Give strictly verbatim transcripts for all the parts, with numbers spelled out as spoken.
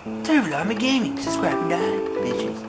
Server Army Gaming, subscribe and die, bitches.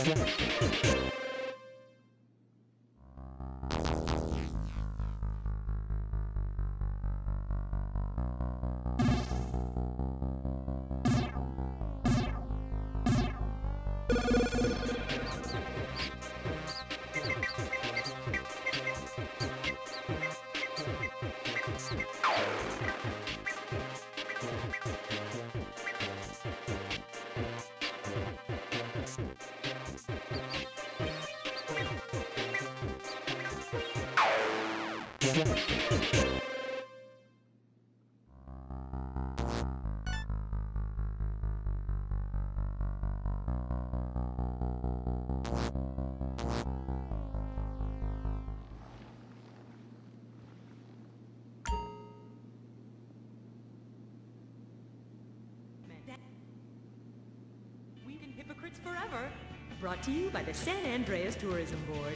Hypocrites Forever, brought to you by the San Andreas Tourism Board.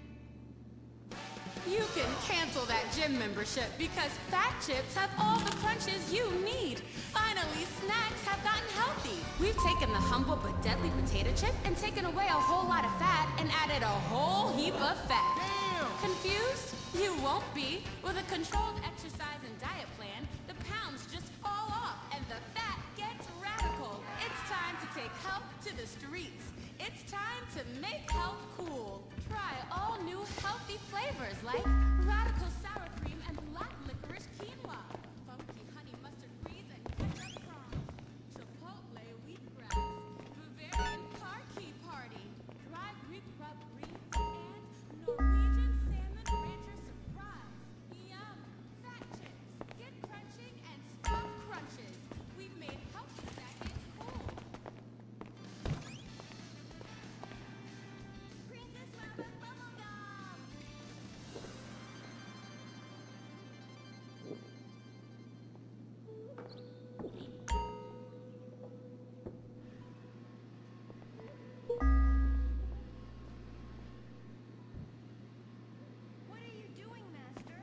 You can cancel that gym membership because Fat Chips have all the crunches you need. Finally, snacks have gotten healthy. We've taken the humble but deadly potato chip and taken away a whole lot of fat and added a whole heap of fat. Damn! Confused? You won't be. With a controlled exercise and diet plan, the pounds just fall off and the fat gets radical. It's time to take health to the streets. It's time to make health cool. Try all new healthy flavors like radical sour cream and black licorice quinoa, funky honey mustard greens and ketchup prawns, chipotle wheatgrass, Bavarian car key party, dry Greek rub greens, and Norwegian salmon rancher surprise. Yum! Fat Chips. Get crunching and stop crunches. We've made healthy snacking cool. Princess Rabbit bubblegum! What are you doing, Master?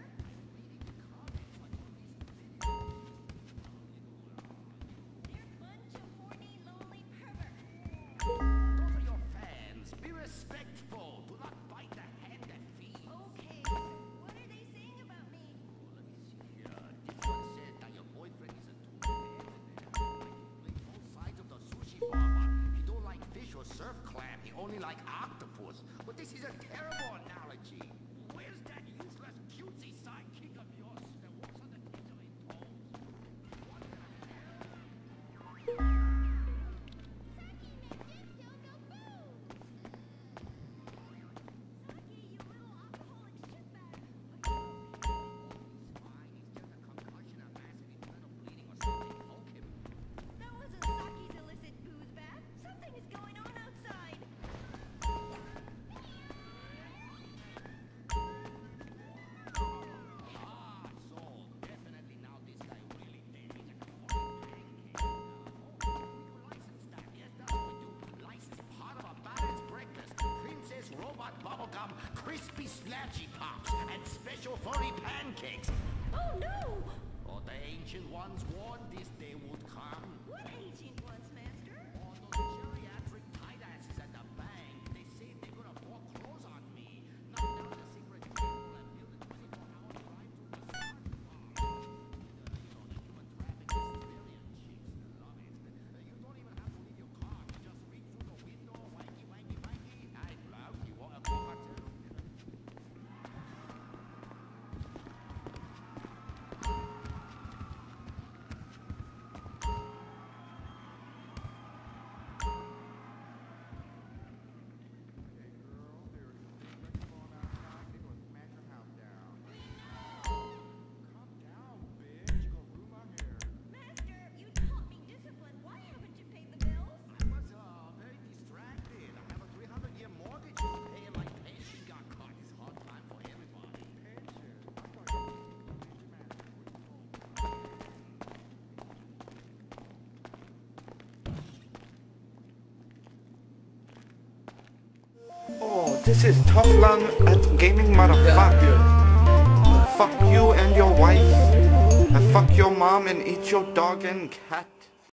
They're a bunch of horny, lonely perverts. Those are your fans. Be respectful. Do not bite the hand that feeds. Okay, so what are they saying about me? Let me see here. This one said that your boyfriend is a two-man and then both sides of the sushi bar. He don't like fish or surf clam. He only like octopus. But this is a terrible analogy. Where's that useless cutesy sidekick of yours that walks on the tips of his toes? What the hell? That wasn't Saki's illicit booze bath. Something is going on outside. Ah, sold. Definitely now this guy really dead. He's like a fucking pancake. Oh, we do license that. Yes, that's what we do. License part of a balanced breakfast. Princess Robot Bubblegum, crispy slashy pops, and special furry pancakes. Oh no! Oh, the ancient ones warned this day would come. What ancient ones, Master? All those geriatric tight asses at the bank, they say they're gonna foreclose on me. Not down the secret table and build a twenty-four hour drive-through massage bar. The, you know, the human traffic experience chicks love it. Uh, You don't even have to leave your car. You just reach through the window, wanky, wanky, wanky. I love you. Want a cocktail? Master, you taught me discipline. Why haven't you paid the bills? I was uh, very distracted. I have a three hundred year mortgage to pay and my pension got cut. It's hard time for everybody. Pension? I thought you were Oh, this is tough lung at gaming, motherfucker. Fuck you and your wife. And fuck your mom and eat your dog and cat.